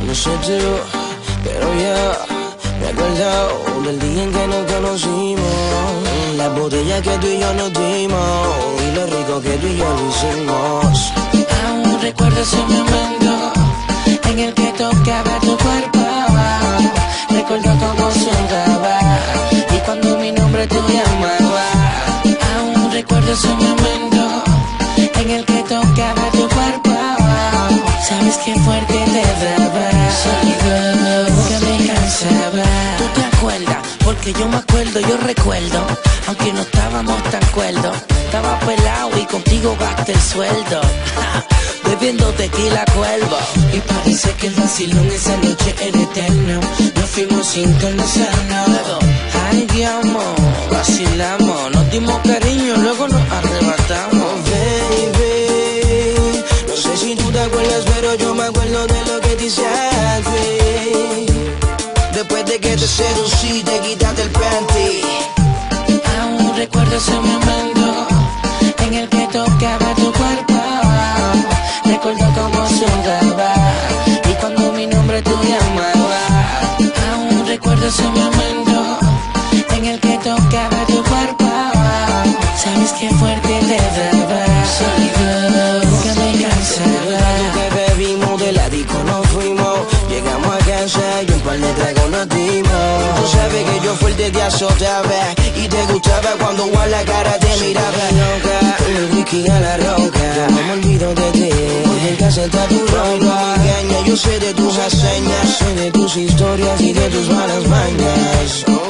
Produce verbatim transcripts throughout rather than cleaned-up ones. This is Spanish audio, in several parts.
No sé tú, pero yo me acuerdo del día en que nos conocimos, las botellas que tú y yo nos dimos y lo rico que tú y yo lo hicimos. Aún recuerdo ese momento en el que tocaba tu cuerpo. Recuerdo cómo sonaba y cuando mi nombre tú llamabas. Aún recuerdo ese momento en el que tocaba tu cuerpo. Sabes qué fuerte te daba, sonido que me cansaba. ¿Tú te acuerdas? Porque yo me acuerdo, yo recuerdo, aunque no estábamos tan cuerdos. Estaba pelado y contigo gasté el sueldo, bebiendo tequila cuervo. Y parece que el vacilón esa noche era eterno. Nos fuimos sincronizados. Ay, amor, vacilamos, nos dimos cariño, luego nos arrebatamos. Baby, no sé si tú te acuerdas, pero yo me acuerdo de lo que te hice a ti. Después de que te seducí, te quitaste el panty. Aún recuerdo ese momento en el que tocaba tu cuerpo. Recuerdo cómo sudaba y cuando mi nombre tú llamabas. Aún recuerdo ese momento en el que tocaba tu cuerpo. Sabes qué fuerte te daba, sonido que me cansaba. Que bebimos de la disco nos fuimos, llegamos a casa y un par de tragos nos dimos. Tú sabes que yo fuerte te azotaba y te gustaba cuando a la cara te miraba. Loca, el whisky a la roca, yo no me olvido de ti, porque en casa está tu ronca. Engaña, yo sé de tus hazañas, sé de tus historias y de tus malas mañas. Oh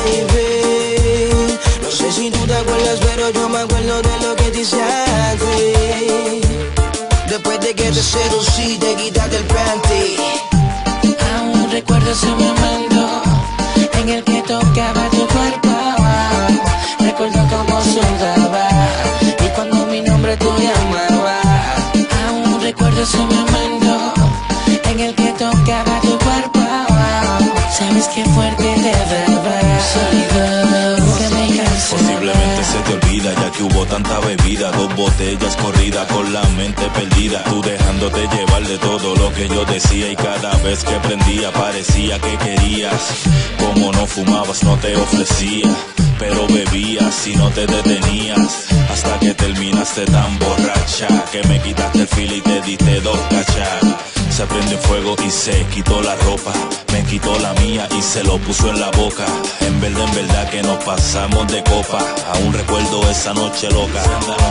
baby, no sé si tú te acuerdas, pero yo me acuerdo de lo que te hice a ti. Después de que te seducí, te quitaste el panty. Aún recuerdo ese momento en el que tocaba tu cuerpo. Recuerdo cómo sudaba y cuando mi nombre tú llamabas. Aún recuerdo ese momento en el que tocaba tu cuerpo. Sabes qué fuerte te daba, sonido que me cansaba. Posiblemente se te olvida ya que hubo tanta bebida, dos botellas corridas con la mente perdida. Tú dejándote llevar de todo lo que yo decía y cada vez que prendía parecía que querías. Como no fumabas no te ofrecía, pero bebías y no te detenías. Hasta que terminaste tan borracha que me quitaste el fil y te diste dos cachas. Se prendió fuego y se quitó la ropa, me quitó la mía y se lo puso en la boca. En verdad, en verdad que nos pasamos de copa. Aún recuerdo esa noche loca.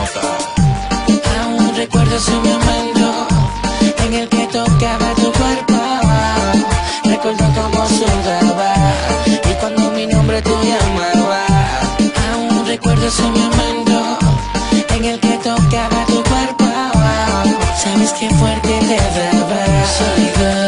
Aún recuerdo ese momento en el que tocaba tu cuerpo. Recuerdo cómo sudaba y cuando mi nombre tú llamabas. Aún recuerdo ese momento en el que tocaba tu cuerpo. Sabes qué fuerte te daba, sonido